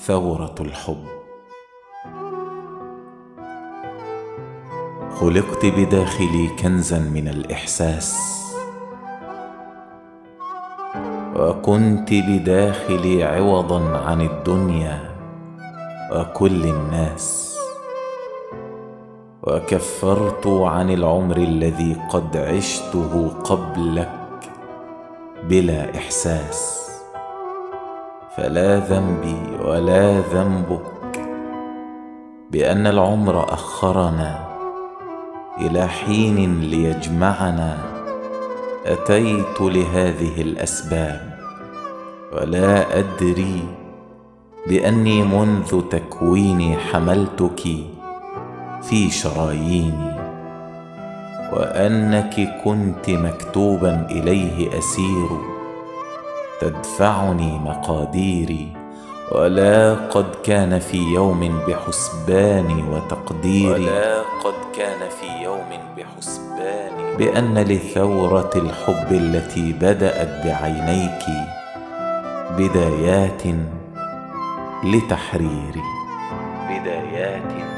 ثورة الحب. خلقت بداخلي كنزا من الإحساس، وكنت بداخلي عوضا عن الدنيا وكل الناس، وكفرت عن العمر الذي قد عشته قبلك بلا إحساس. فلا ذنبي ولا ذنبك بأن العمر أخرنا إلى حين ليجمعنا. أتيت لهذه الأسباب ولا أدري بأني منذ تكويني حملتك في شراييني، وأنك كنت مكتوبا إليه أسير تدفعني مقاديري. ولا قد كان في يوم بحسباني وتقديري، بأن لثورة الحب التي بدأت بعينيك بدايات لتحريري.